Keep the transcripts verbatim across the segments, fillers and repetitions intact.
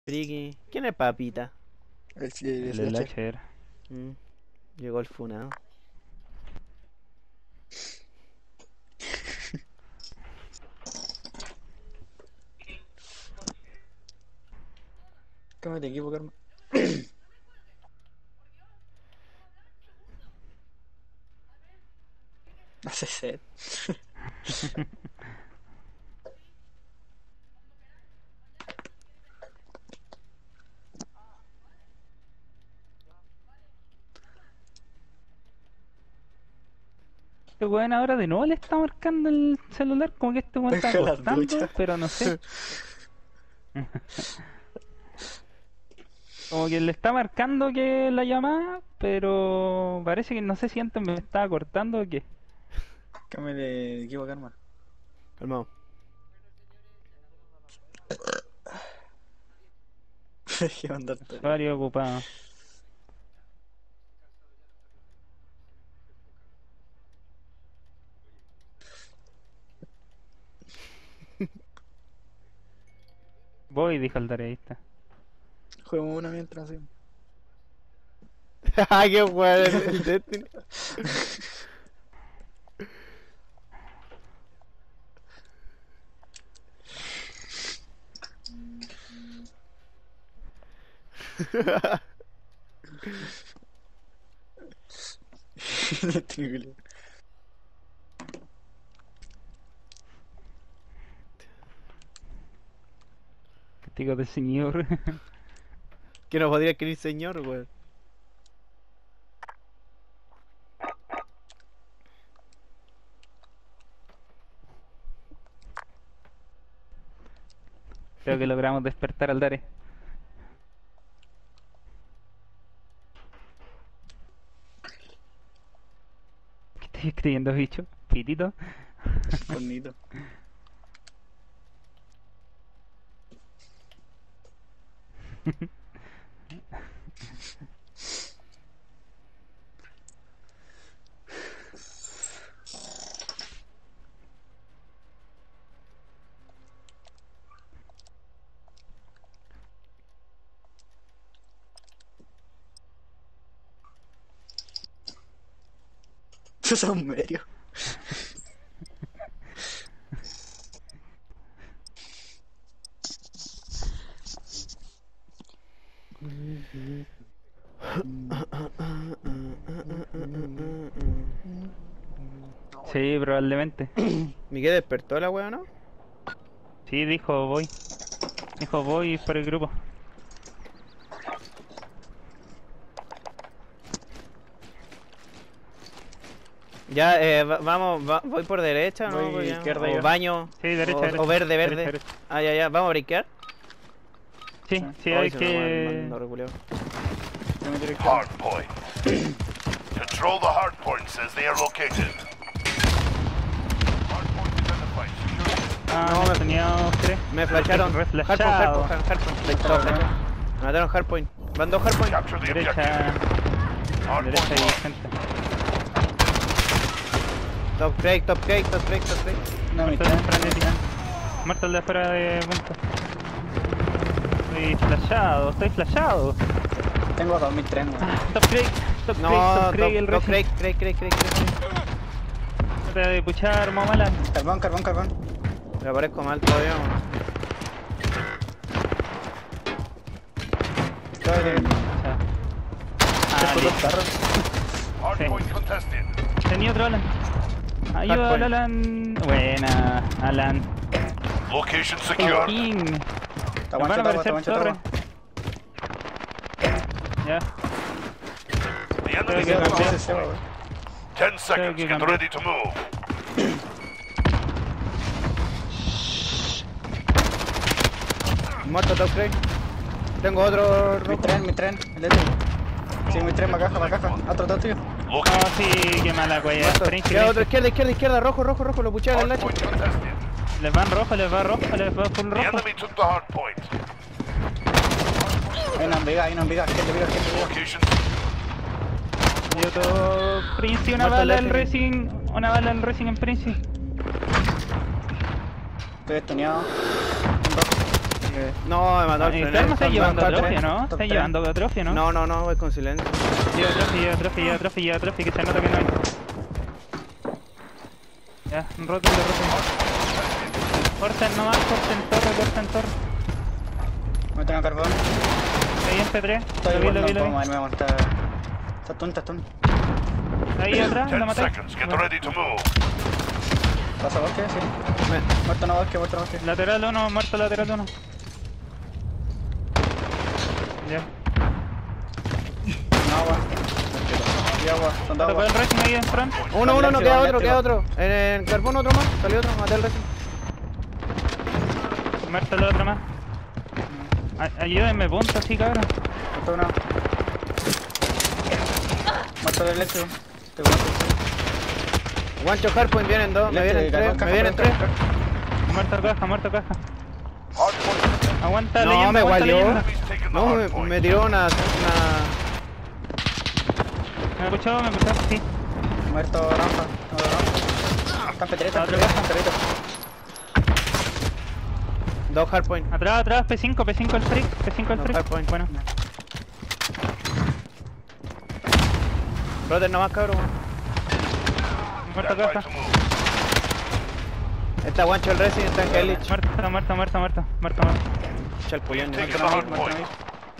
Friki. ¿Quién es Papita? El, el, El el slasher. Mm, Llegó el funado. Cámbiate de equipo, Karma. Hace sed. Este weón ahora de nuevo le está marcando el celular, como que este weón está Deja la acostando, ducha. pero no sé. Como que le está marcando que la llamada, pero parece que no sé si antes me estaba cortando o qué. Cámbiate de equipo, Karma. Calmado. Dejé de mandarte. Usuario ocupado. Voy, dijo el tareísta. Juguemos una mientras así. Ah, qué weón el, el Destiny. Triple. Castigo del señor. Que no podría escribir señor, weón. Creo que logramos despertar al Dare. ¿Qué estoy escribiendo, bicho? Pitito. Bonito. Eso es un medio. Sí, probablemente. ¿Miguel despertó la weón, no? Sí, dijo voy. Dijo voy por el grupo. Ya, eh, va- vamos, va- voy por derecha, ¿no? Voy Porque- izquierda o yo. baño. Sí, derecha, o, derecha. o verde, verde. Derecha, derecha. Ah, ya, ya. ¿Vamos a brincar? Sí, sí, Ay, hay se me va el que... mando reculeo. Yo me tiro izquierda. Hardpoint. Control the hardpoint says they are located. Hardpoint identified. Secure Ah, No, no, me- tenía tres. Me flasharon. Hardpoint, Reflejado. hardpoint, hardpoint. Todo flashado. Me mataron hardpoint. Van dos hardpoint. Capture the objective. Derecha, derecha Hardpoint y lost. gente. Top crack, top crack, top crack, top crack. No, mi Muerto el de frenética. Muerto el de afuera de punto. Estoy flashado, estoy flashado. Tengo dos mil tres, weón. Top Craig, top No, Craig, top top, Craig, el top Racing. crack, crack, crack, crack, crack. Trata de puchar, mamala. Carbón, carbón, carbón. Me aparezco mal todavía, weón. Ah, Tengo dos listo. carros. Hardpoint contested. Tenía otro Alan. Ayuda al Hardpoint. Alan. Buena, Alan. Location El secure. King. Está Nos van a guancho, aparecer guancho, torres. Ya. The enemy Creo is que in the cambié. hardpoint. Ten seconds. que Get cambié. ready to move. Muerto top crack. Tengo otro Mi rojo. tren, mi tren. El este. Sí, mi tren, macaja, macaja. Otro, otro tío. Oh, Location. sí, qué mala cuella. Muerto. Sprint, Queda otro, sprint. izquierda, izquierda, izquierda, rojo, rojo, rojo, lo puché en el hacha. Hardpoint contested. Les van rojo, les va rojo, les va full The rojo. enemy took the hardpoint. Hay una enviga, hay una enviga. Gente viva, gente viva. Location. Y otro Prince, una Muerto bala el al Racing. Una bala al Racing en Prince. Estoy estuneado. Un rojo. Eh, No, me mató el ¿Y frenero. está llevando top atrofia, tres, no? top ¿Está tres. llevando atrofia, no? No, no, no, voy con silencio. Lleva atrofia, lleva atrofia, lleva atrofia, lleva atrofia, que se nota que no hay. Ya, rótenlo, rótenlo. Corten nomás, corten torre, corten torre. Me tengo carbón. Ahí en P tres, Estoy lo vi, igual, lo no vi, lo puedo vi. moverme, weón, está... Está stun, está stun. Ahí atrás, lo Ten maté. seconds. Get ready to move. ¿Pasa bosque? Sí. Me- Muerto no bosque, muerto bosque. Lateral uno, muerto lateral uno. Ya. No, agua. Y agua, son dos Tocó agua. el Racing ahí en front. Uno, uno, no queda otro, eléctrico. queda otro. En el carbón otro más, salió otro, maté el resto. Muerto el otro más. Ay- Ayúdenme, punto así, cabrón. Muerto uno. Muerto el eléctrico. Te muerto. Guancho Hardpoint, vienen dos, me vienen tres, me vienen tres. Muerto caja, muerto caja. Hardpoint. Aguanta No, leyenda, me aguanta gualió. leyenda. Enemies taken the No, me, hardpoint. me tiró una, una... Me escuchó, me escuchó, sí. Muerto Rafa. No, Rafa. Están peteritos, Otro. están peteritos. Dos Hardpoint. Atrás, atrás, P cinco, P cinco el freak, P cinco el No, freak. hardpoint. Bueno, Brother nomás, cabrón. muerto Stand by caja. to move. Está Guancho el Resident, está en Kellich. Muerto, muerto, muerto, muerto, muerto, muerto. Chalpuyón. Taken the Muerto hard no, muerto point.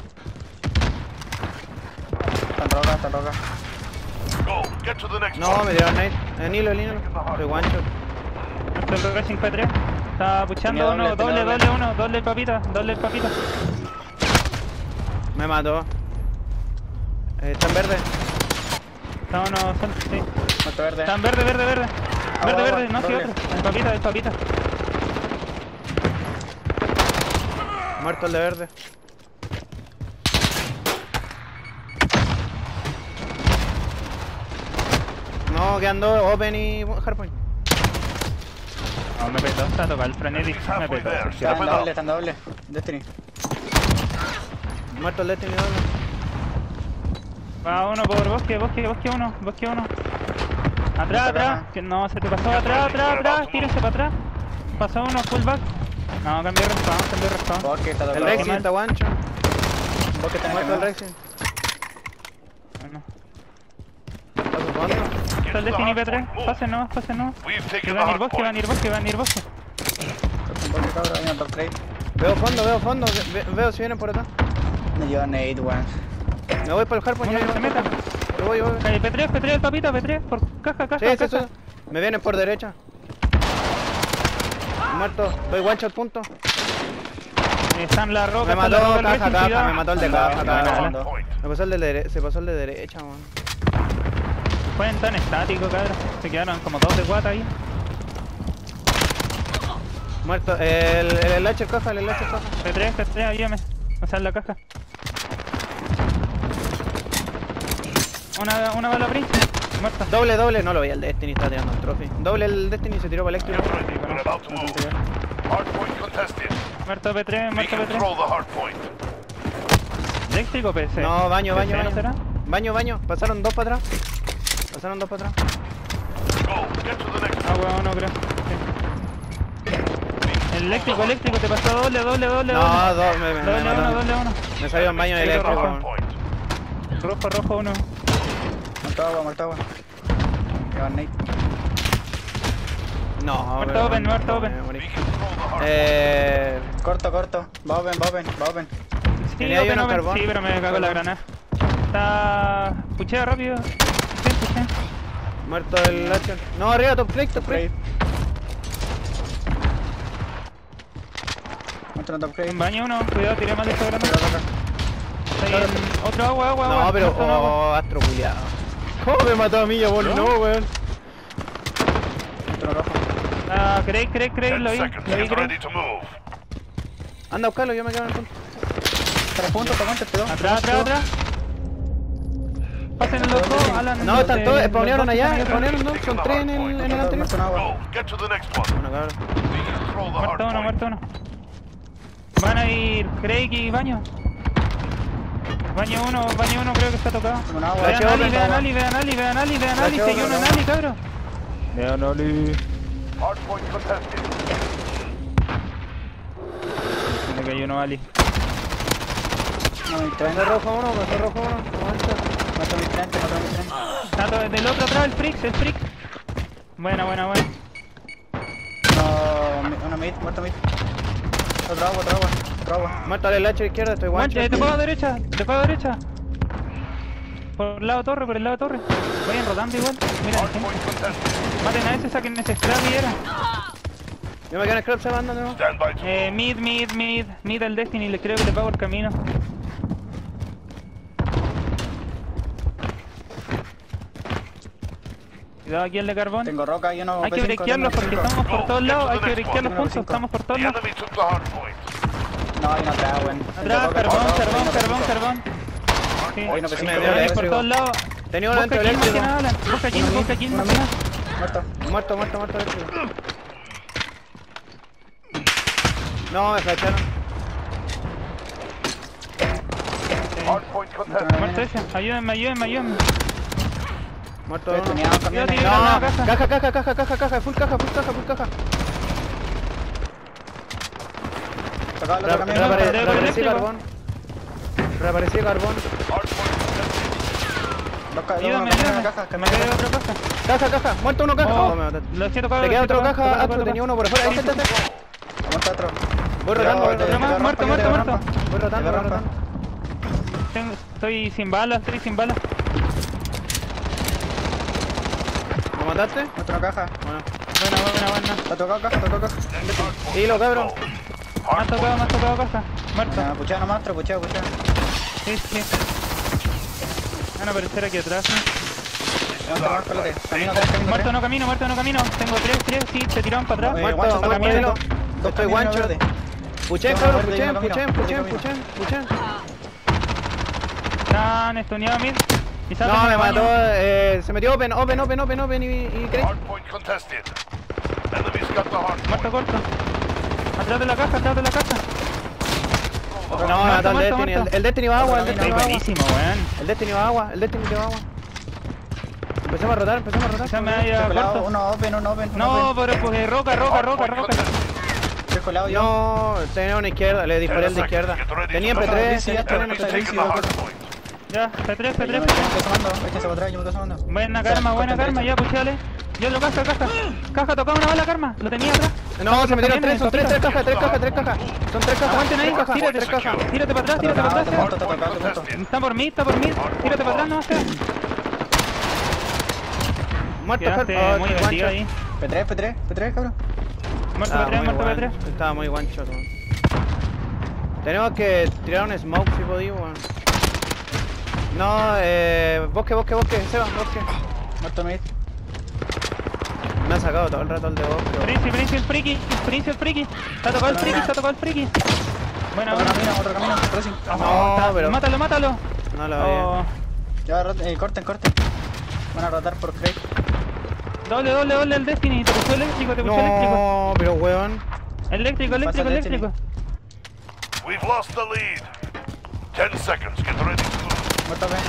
no. Están rojas, están rojas. Go. Get to the next No, one. me dieron nade. El hilo, el hilo. Soy Guancho. Muerto el Racing P tres. Está puchando Tenía uno, doble, doble, tenía doble, doble. uno, doble el papita, doble el papita. Me mató. Eh, está en verde. Está uno, sol- sí. Muerto verde. Está en verde, verde, verde. Agua, Verde, agua, verde, no, sí, doble. otro. El papita, el papita. Muerto el de verde. No, quedan dos, Open y Hardpoint. No, me petó, está tocado el frenetic. Enemies Me halfway petó. there. sí. Están Step it doble, up. están doble. Destiny. Muerto el Destiny doble. Va uno por bosque, bosque, bosque uno, bosque uno. Atrás, Esta atrás. caja. Que no, se te pasó atrás, atrás, atrás. Tírense para atrás. Pasó uno, full back. No, cambié de respawn, cambié de respawn. Bosque está El tocado. Resident está Guancho. Bosque está Muerto el quemado. Resident. Bueno. Está su fondo. Get Está to el the Destiny hard P tres. point. Move. Pasen no, pasen no. We've Que taken the van a ir hard bosque, van a point. ir bosque, van a ir bosque. Bosque cabrón, hay un top trade. Veo fondo, veo fondo. ve- Veo si vienen por atrás. Me dio nade, weón. Me voy por el Hardpoint. Uno ya, que ya, se ya. meta. Yo voy, yo voy. Calle P tres, P tres, el papita, P tres. Por caja, caja, Sí, sí, caja. sí. Me vienen por derecha. Muerto. Doy Guancho al punto. Están la roca, Me está la mató roca, el caja, Racing, caja. cuidado. Me mató el de Anda, caja, anda, caja. anda. Hard point. Me pasó el de dere- se pasó el de derecha, man. Juegan tan estático, cabrón. Se quedaron como dos de guata ahí. Muerto. El, el, el H caja, el H caja. P tres, P tres, ayúdame. O sea, en la caja. Una, una bala Prince. Muerta. Doble, doble. No lo veía el Destiny, está tirando el trophy. Doble el Destiny se tiró para el Get eléctrico. ready. We're about to move. Hard point contested. Muerto P tres, We muerto P tres. control the hard point. ¿Eléctrico P C? No, baño, baño, ¿P C no baño. será? Baño, baño. Pasaron dos para atrás. Pasaron dos para atrás. Go. Get to the next Ah, huevón, no creo. Sí. El eléctrico, eléctrico, te pasó doble, doble, doble, No, doble. dos, me, me, me, Doble uno, mataron. doble uno. Me salió un baño Taken the eléctrico. hard point. Rojo, rojo, uno. Muerto agua, muerto agua. Llevan nade. No, Muerto pero- open, muerto open. me morí. We control the hard point. Eh, Corto, corto. Va open, va open, va open. Sí, Tenía ahí open, uno open. carbón. Sí, pero me cagó la granada. Está... Puchea rápido. Puchea, puchea. muerto el H. No, arriba, top plate, top plate. Trade. Muerto en top trade. En baño uno, cuidado, tiré mal esta granada. Pero acá. Está ahí en- Otro agua, agua, agua. No, pero Muerto en agua. oh, astro culiado. ¿Cómo me mató a mí, yo, ¿No? no, weón? Muerto en rojo. Ah, Craig, Craig, Craig, Ten lo vi. seconds. Lo vi, Get Craig. ready to move. Anda a buscarlo, yo me quedo en el punto. Tres puntos, toma, te pegó. Atrás, atrás, atrás. Pasen los dos, Alan. No, están de- todos, los spawnearon dos que allá, están ahí atrás. spawnearon dos, son tres en el, en el anterior. Muerto en agua. Go. Get to the next one. Bueno, cabrón. We control the hard Muerto uno, point. muerto uno. Van a ir Craig y Baño. Baño uno, baño uno creo que está tocado. Con agua. Vean Baño Ali, open, vean agua. Ali, vean Ali, vean Ali, vean Ali. Baño Se uno open, en agua. Ali, cabrón. Vean Ali. Hard point contested. Me cayó uno Ali. No, mi tren. Pasó rojo uno, pasó rojo uno. Aguanta. Mato mi tren, mato mi tren. Tato, del otro atrás, el Frix, el Frix. Buena, buena, buena. No, mi- uno mid, muerto mid. Otro agua, otro agua, otro agua. Muerto al hacha izquierda, estoy guancho. Guanche, te puedo a derecha, te puedo a derecha. Por el lado torre, por el lado torre. Vayan rotando igual. Mira, sí. Hardpoint contested. Maten a ese, saquen ese scrap y era. Yo me quedo en scrap salvando, ¿no? Stand by to Eh, mid, mid, mid, mid al Destiny, le creo que le pago el camino. Cuidado aquí el de carbón. Tengo roca y uno. Hay que B cinco, brequearlos tengo porque B cinco. estamos por todos lados, hay que brequearlos Tengo juntos, cinco. estamos por todos The lados. enemy took the hardpoint. No, hay uno atrás, weón. Atrás, Tengo roca, carbón, roca, carbón, roca, carbón, roca. carbón. Sí. Hay uno B cinco, Me hay dio uno el B Por cinco. todos lados. Tenía uno Busca dentro aquí más que eléctrico. nada, busca aquí, Uno busca mid, aquí uno más que mid. nada. Muerto. Muerto, muerto, muerto eléctrico. No, me flecharon. Hardpoint contested. Muerto ese, ayúdenme, ayúdenme, ayúdenme. Muerto Estoy uno. tuneado, Yo camiones. tiro No, la caja. caja, caja, caja, caja, caja, full caja, full caja, full caja. Tocaba el Re- otro camión. reapare- Reapare- Reaparecí eléctrico. carbón. Reaparecí carbón. Hardpoint contested. Dos ca- dos Ayúdame, camiones en ayúdame. la caja, Me camiones en quedé la otra caja. caja. Caja, caja, muerto uno, caja. Oh, me mataste. Lo siento, cabrón. Te queda lo otro siento, caja, toca, toca, Astro, toca. tenía uno por afuera. Ahí está, está, está. Aguanta otro. Voy rotando, voy Yo, rotando. Muerto, muerto, muerto, yo, muerto. Voy rotando, Yo, voy rotando. Tengo- Estoy sin balas, estoy sin balas. ¿Lo mataste? Otra caja. Bueno. Buena, buena, buena. ¿Te ha tocado caja? ¿Te ha tocado caja? Hilo, cabrón. Me ha tocado, me ha tocado caja. Muerto. Ah, puchea nomás, otro, puchea, puchea. Sí, sí. Van a aparecer aquí atrás. ¿sí? Aguanta más, colate. Camino tres, camino Muerto tres. no camino, muerto no camino. Tengo tres, tres, sí, se tiraron para atrás. Eh, Muerto, guancho, muerto, camino, hilo. dos Estoy camiones guancho. verdes. Puchen, Yo, cabrón, verde, puchen, yo puchen, camino, puchen, yo puchen, puchen. Están estuneados mid. Y salen No, me al baño. mató, eh, se metió open, open, open, open, open y, y Craig. Hardpoint contested. Enemy's got the hardpoint. Muerto corto. Atrás de la caja, atrás de la caja. No, me Muerto, mató el muerto, Destiny, muerto. el, el Destiny va a agua, el Otro Destiny Estoy va a agua. buenísimo, weón. El Destiny va a agua, el Destiny te va a agua. Empezamos a rotar, empezamos a rotar. Quizás me haya Colado, corto. uno open, uno open, uno No, open. pero pues roca, roca, roca, Hardpoint roca. contested. Estoy colado yo. No, tenía una izquierda, le disparé al de izquierda. Tenía M P tres, Sí, tenía ya está, Enemy's está M P tres. taken the hardpoint. Ya, P tres, P Yo me tres. estoy sumando, échese para atrás, yo me estoy sumando. Buena karma, buena karma, ya puchale. Yo lo caja, caja. Caja, tocaba una bala karma. Lo tenía atrás. No, se metieron También, tres, son tres, tres cajas, tres cajas, tres cajas. Son tres cajas, Aguanten ahí, tres cajas, tírate, tres cajas. tírate para atrás, tírate para Está atrás. tocado, está tocado, está Hardpoint tocado. contested. Está por mí, está por mí. Tírate para atrás, no sé. Muerto, Quedaste oh, muy estoy vendido guancho. ahí. P tres, P tres, P tres, cabrón. Muerto Estaba P tres, muy muerto P tres. guancho, estaba muy guancho. Todo. Tenemos que tirar un smoke si podemos, weón. No, eh, bosque, bosque, bosque, Seba, bosque. Muerto mid. Me ha sacado todo el rato el de bosque. weón. Prince, Prince el friki, Prince el friki. Está tocado el friki, está tocado el friki. Buena, Otro buena. camino, otro camino, crossing. No, Está- pero Mátalo, mátalo. no lo Oh, vi. Ya, rot- eh, corten, corten. Van a rotar por Craig. doble, doble, doble el Destiny. Te puso eléctrico, te puso eléctrico. No, pero weón. Eléctrico, eléctrico, Pasa el Destiny. eléctrico. We've lost the lead. Ten seconds. Get ready to move. Muerto B.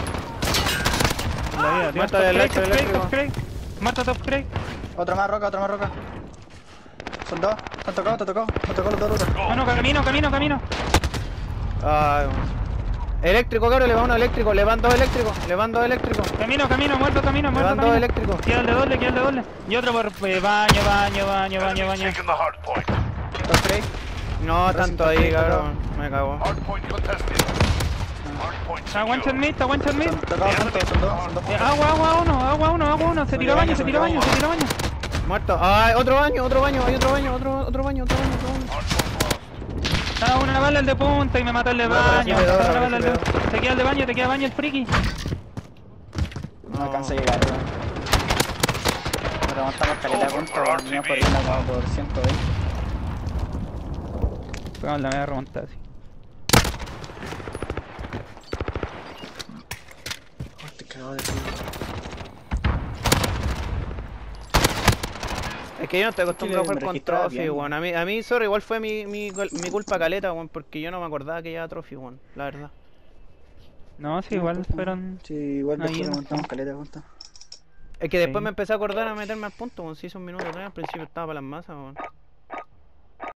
La vida, tío. Mata Top del Craig, electro, top Craig, eléctrico. top Craig. Mata top Craig. Otro más roca, otro más roca. Son dos. Te han tocado, te han tocado. Te han tocado los dos rutas. Bueno, camino, camino, camino. Ay, weón. Eléctrico, cabrón, le va uno eléctrico, le van dos eléctricos, le van dos eléctricos. Camino, camino, muerto, camino, Le muerto, van dos camino. eléctricos. Queda el de doble, queda el de doble. Y otro por eh, baño, baño, baño, baño, Enemy's baño. taken the hardpoint. Dos Craig. No, tanto ahí, cincuenta, cabrón. Me cago. Hardpoint contested. Hardpoint Está one shot secure. mid, está one shot mid. Son tocados juntos, son dos, son dos. Eh, agua, agua uno, agua uno, agua uno. Se tira baño, se tira baño, se tira baño. Muerto. Ay, otro baño, otro baño, hay otro baño, otro, otro baño, otro baño, otro baño. Hardpoint lost. Ah, una bala el de punta y me mató el de Bueno, baño. pero sí, Otra pero bala el de- sí, Te queda el de baño, te queda baño el friki. No alcanza a llegar, weón. Nos remontamos caleta de puntos, venimos corriendo como por ciento veinte. Pegamos la media remontada, sí. Te cagado de frío. Es que yo no estoy acostumbrado a me jugar con registraba trophy, bien. weón. A mí, a mí, sorry, igual fue mi, mi, gol- mi culpa caleta, weón, porque yo no me acordaba que llevaba trophy, weón, la verdad. No, sí, igual fueron. Sí, igual Ahí después no. remontamos caleta de puntos. Es que después Sí. me empecé a acordar a meterme al punto, weón, si hice un minuto atrás, al principio estaba para las masas, weón.